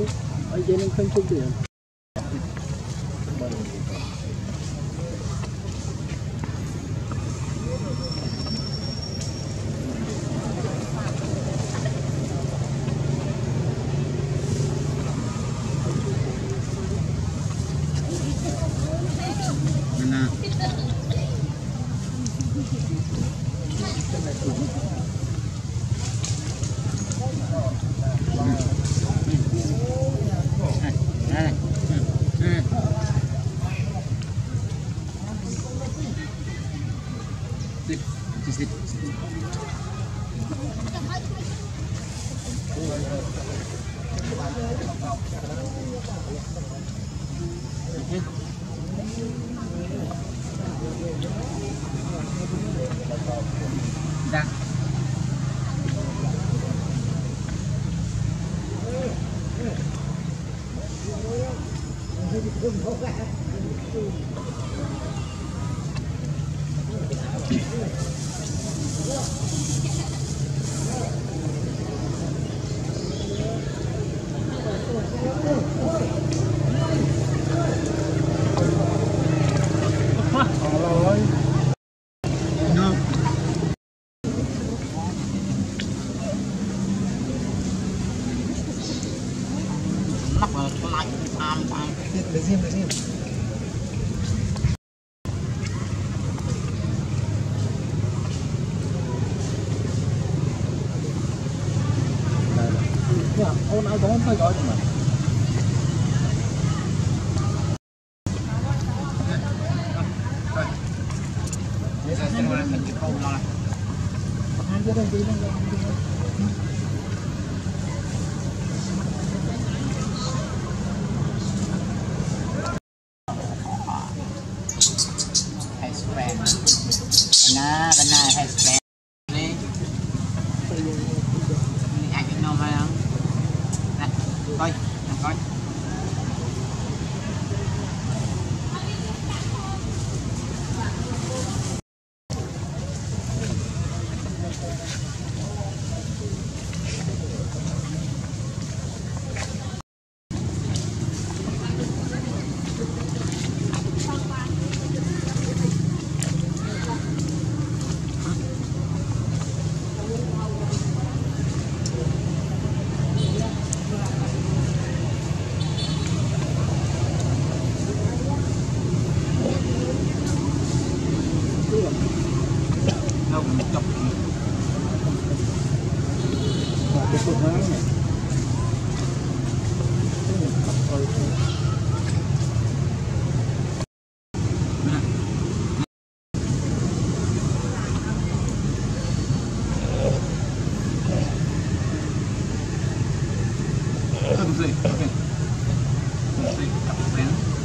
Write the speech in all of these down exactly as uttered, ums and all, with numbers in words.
Ở trên em không chung tiền. Dạ. Mắc vào cái lạnh am am để riêng để riêng ôn áo bóng phải gọi mà Nah, benar has been ni. Ni ai cái nôm không? Nè, coi, nè coi. Đâu mình chọc cái cục nó này. Không gì, ok. Không gì, cặp bén.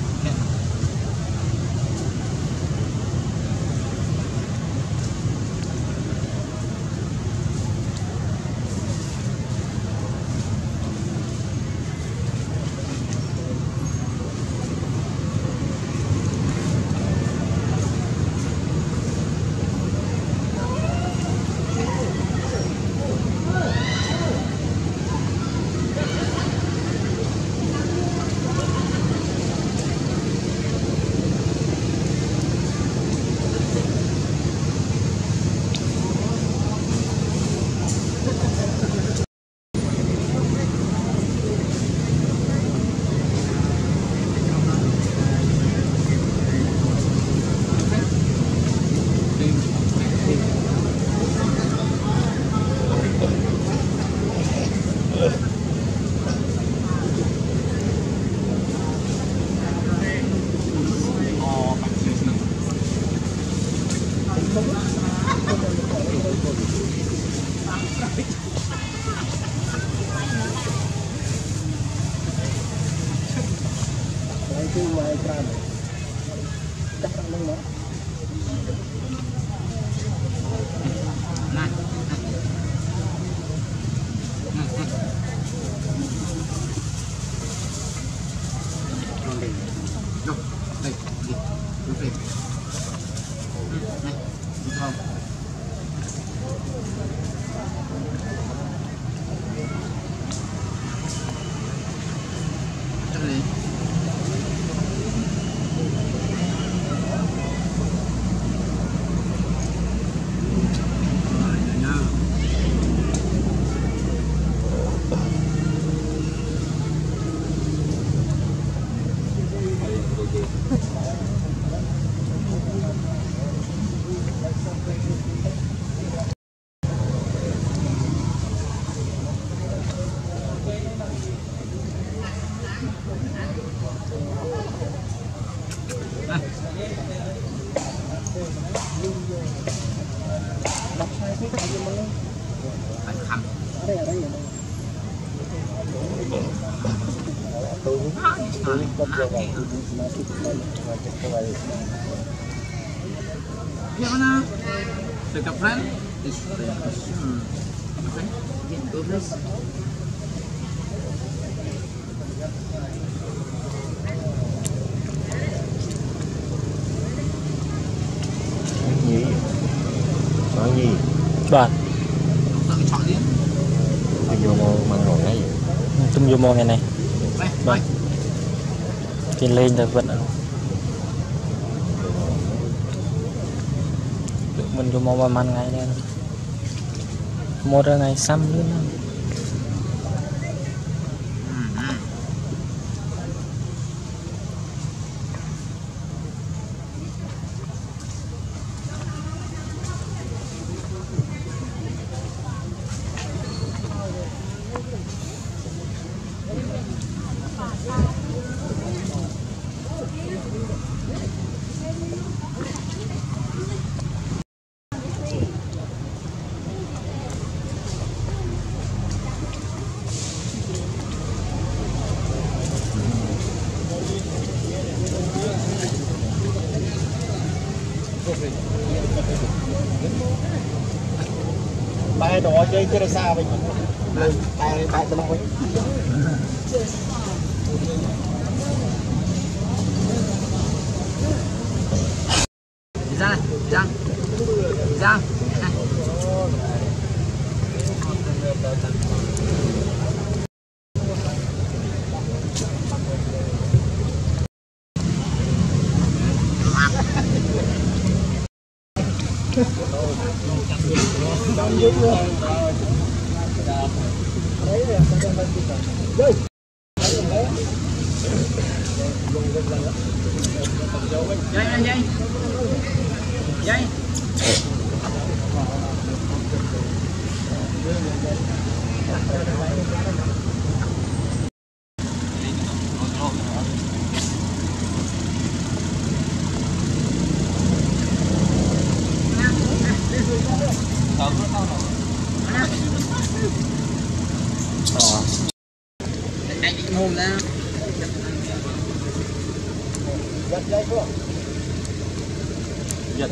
Itu mulai ekran. Dah tak lama. Nah. Đâu, đây, đi, đi về. Này, đi không? Phải khăm. Gimana? Dekat friend? Is hmm. Okay. Go please. Gì? Nói gì? Đoàn. Tự chọn đi. Tôi vô mô mang ngồi ngay vậy. Tum vô mô ngày này. Đây, đây. Trên lên rồi vẫn mình vô mô mà ngày đây. Một ngày xăm luôn. Bài đó chơi chơi xa vậy. Bài bài bài tao nói. Đi ra này, đi ra. Đi ra. Này. Dây dây dây. Dây. Đánh cái mồm ra. Giật dây không? Giật.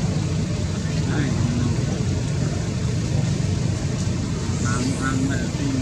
Ăn ăn